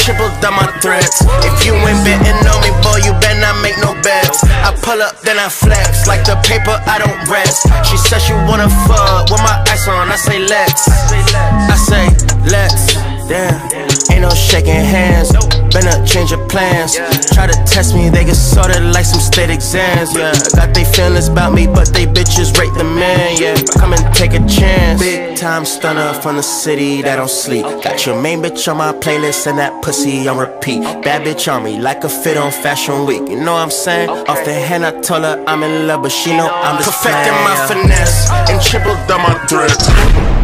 triple down my threats. If you ain't betting on me, boy, you better not make no bets. I pull up, then I flex, like the paper, I don't rest. She says she wanna fuck with my ice on, I say let's. I say let's. Damn, ain't no shaking hands. Better change your plans. Try to test me, they get sorted like some state exams. Yeah, got they feelings about me, but they bitches rate the man. Yeah, come and take a chance. Big time stunner from the city that don't sleep. Got your main bitch on my playlist and that pussy on repeat. Bad bitch on me like a fit on Fashion Week. You know what I'm saying? Off the hand, I told her I'm in love, but she know I'm just perfecting my finesse and triple down my threats.